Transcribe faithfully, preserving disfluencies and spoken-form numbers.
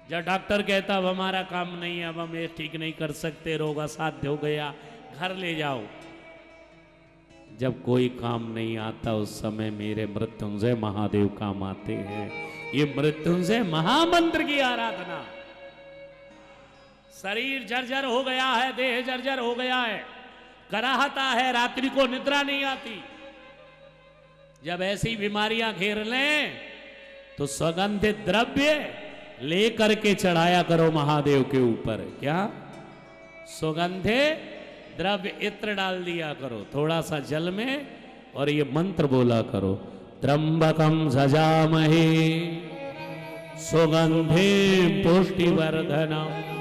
जब डॉक्टर कहता अब हमारा काम नहीं है, अब हम ये ठीक नहीं कर सकते, रोग असाध्य हो गया, घर ले जाओ। जब कोई काम नहीं आता उस समय मेरे मृत्युंजय महादेव काम आते हैं। ये मृत्युंजय महामंत्र की आराधना। शरीर जर्जर हो गया है, देह जर्जर हो गया है, कराहता है, रात्रि को निद्रा नहीं आती। जब ऐसी बीमारियां घेर लें तो सुगंधित द्रव्य लेकर के चढ़ाया करो महादेव के ऊपर। क्या? सुगंधित द्रव्य इत्र डाल दिया करो थोड़ा सा जल में, और ये मंत्र बोला करो, त्र्यंबकम सजामहे सुगंधे पुष्टिवर्धनम